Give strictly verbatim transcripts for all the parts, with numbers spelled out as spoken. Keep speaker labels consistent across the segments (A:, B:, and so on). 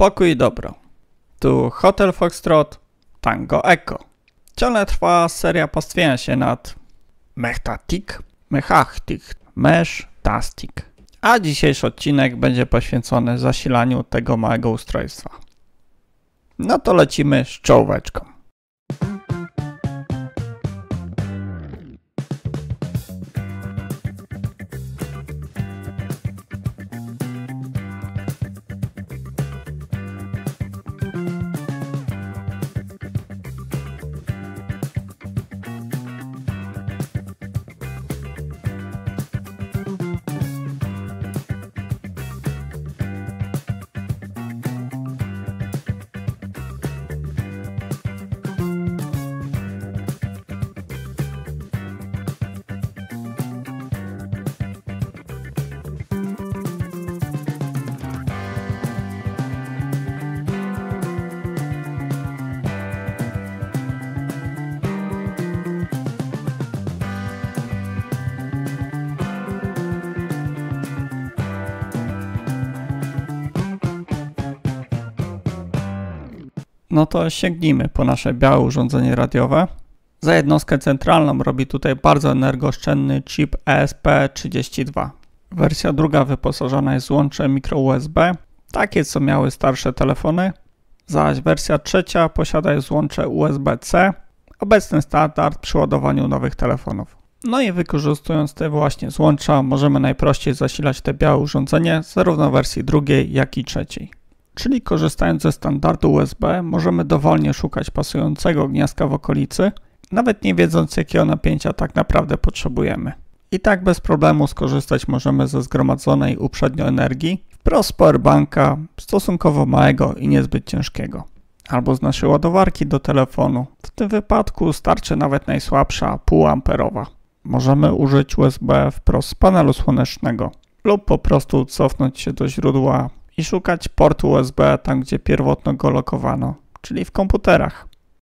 A: Pokój i dobro. Tu Hotel Foxtrot, Tango Echo. Ciągle trwa seria pastwienia się nad Mechtatik, Mechachtik, Mesztastik. A dzisiejszy odcinek będzie poświęcony zasilaniu tego małego ustrojstwa. No to lecimy z czołóweczką. No to sięgnijmy po nasze białe urządzenie radiowe. Za jednostkę centralną robi tutaj bardzo energooszczędny chip E S P trzydzieści dwa. Wersja druga wyposażona jest w złącze micro U S B, takie co miały starsze telefony, zaś wersja trzecia posiada złącze U S B C, obecny standard przy ładowaniu nowych telefonów. No i wykorzystując te właśnie złącza możemy najprościej zasilać te białe urządzenie zarówno w wersji drugiej, jak i trzeciej. Czyli korzystając ze standardu U S B możemy dowolnie szukać pasującego gniazdka w okolicy, nawet nie wiedząc jakiego napięcia tak naprawdę potrzebujemy. I tak bez problemu skorzystać możemy ze zgromadzonej uprzednio energii wprost z powerbanka stosunkowo małego i niezbyt ciężkiego. Albo z naszej ładowarki do telefonu. W tym wypadku starczy nawet najsłabsza półamperowa. Możemy użyć U S B wprost z panelu słonecznego lub po prostu cofnąć się do źródła i szukać portu U S B tam, gdzie pierwotno go lokowano, czyli w komputerach.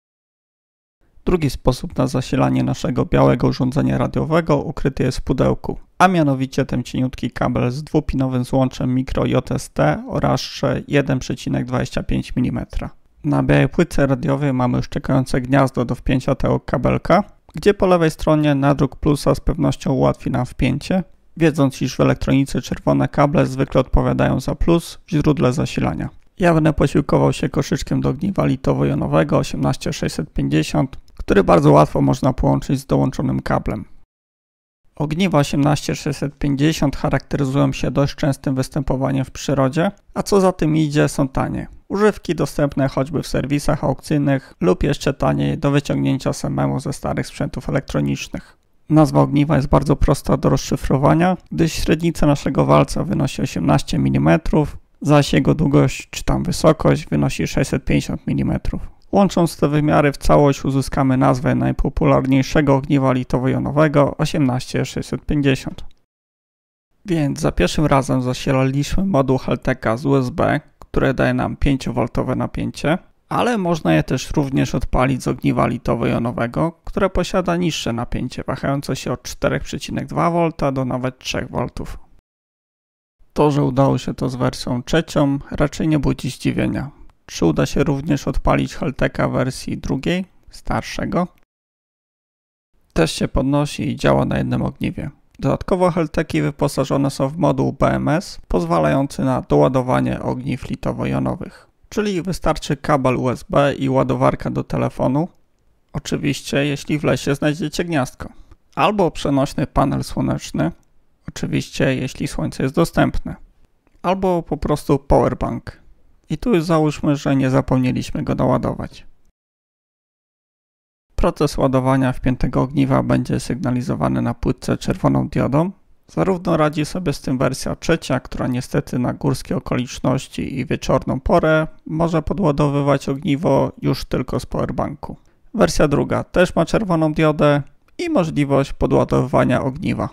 A: Drugi sposób na zasilanie naszego białego urządzenia radiowego ukryty jest w pudełku, a mianowicie ten cieniutki kabel z dwupinowym złączem micro J S T o rażce jeden przecinek dwadzieścia pięć milimetra. Na białej płytce radiowej mamy już czekające gniazdo do wpięcia tego kabelka, gdzie po lewej stronie nadruk plusa z pewnością ułatwi nam wpięcie, wiedząc, iż w elektronice czerwone kable zwykle odpowiadają za plus w źródle zasilania. Ja będę posiłkował się koszyczkiem do ogniwa litowo-jonowego osiemnaście sześćset pięćdziesiąt, który bardzo łatwo można połączyć z dołączonym kablem. Ogniwa osiemnaście sześćset pięćdziesiąt charakteryzują się dość częstym występowaniem w przyrodzie, a co za tym idzie są tanie. Używki dostępne choćby w serwisach aukcyjnych lub jeszcze taniej do wyciągnięcia samemu ze starych sprzętów elektronicznych. Nazwa ogniwa jest bardzo prosta do rozszyfrowania, gdyż średnica naszego walca wynosi osiemnaście milimetrów, zaś jego długość czy tam wysokość wynosi sześćset pięćdziesiąt milimetrów. Łącząc te wymiary w całość uzyskamy nazwę najpopularniejszego ogniwa litowo-jonowego osiemnaście sześćset pięćdziesiąt. Więc za pierwszym razem zasilaliśmy moduł Halteka z U S B, które daje nam pięciowolt napięcie, ale można je też również odpalić z ogniwa litowo-jonowego, które posiada niższe napięcie, wahające się od cztery przecinek dwa wolt do nawet trzy wolt. To, że udało się to z wersją trzecią, raczej nie budzi zdziwienia. Czy uda się również odpalić Halteka w wersji drugiej, starszego? Też się podnosi i działa na jednym ogniwie. Dodatkowo Halteki wyposażone są w moduł B M S, pozwalający na doładowanie ogniw litowo-jonowych. Czyli wystarczy kabel U S B i ładowarka do telefonu, oczywiście jeśli w lesie znajdziecie gniazdko, albo przenośny panel słoneczny, oczywiście jeśli słońce jest dostępne, albo po prostu powerbank. I tu już załóżmy, że nie zapomnieliśmy go doładować. Proces ładowania wpiętego ogniwa będzie sygnalizowany na płytce czerwoną diodą. Zarówno radzi sobie z tym wersja trzecia, która niestety na górskie okoliczności i wieczorną porę może podładowywać ogniwo już tylko z powerbanku. Wersja druga też ma czerwoną diodę i możliwość podładowywania ogniwa.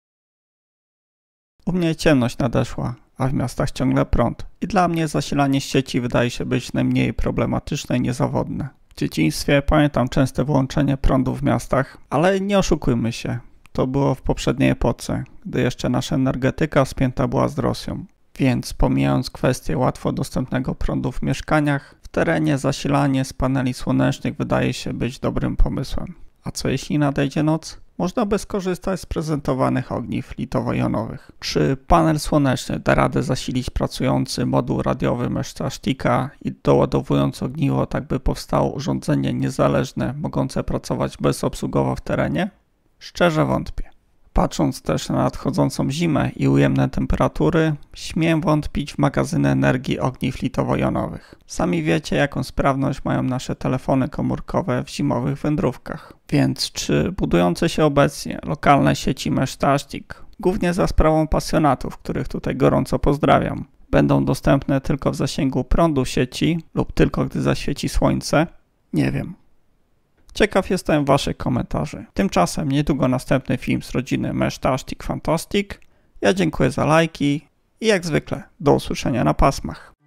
A: U mnie ciemność nadeszła, a w miastach ciągle prąd i dla mnie zasilanie sieci wydaje się być najmniej problematyczne i niezawodne. W dzieciństwie pamiętam częste wyłączenie prądu w miastach, ale nie oszukujmy się. To było w poprzedniej epoce, gdy jeszcze nasza energetyka spięta była z Rosją. Więc pomijając kwestię łatwo dostępnego prądu w mieszkaniach, w terenie zasilanie z paneli słonecznych wydaje się być dobrym pomysłem. A co jeśli nadejdzie noc? Można by skorzystać z prezentowanych ogniw litowo-jonowych. Czy panel słoneczny da radę zasilić pracujący moduł radiowy Meszta-Sztika i doładowując ogniwo, tak by powstało urządzenie niezależne, mogące pracować bezobsługowo w terenie? Szczerze wątpię. Patrząc też na nadchodzącą zimę i ujemne temperatury, śmiem wątpić w magazyny energii ogniw litowo-jonowych. Sami wiecie, jaką sprawność mają nasze telefony komórkowe w zimowych wędrówkach. Więc czy budujące się obecnie lokalne sieci Meszta-Sztik, głównie za sprawą pasjonatów, których tutaj gorąco pozdrawiam, będą dostępne tylko w zasięgu prądu sieci lub tylko gdy zaświeci słońce? Nie wiem. Ciekaw jestem waszych komentarzy. Tymczasem niedługo następny film z rodziny Meszta-Sztik Fantastic. Ja dziękuję za lajki i jak zwykle do usłyszenia na pasmach.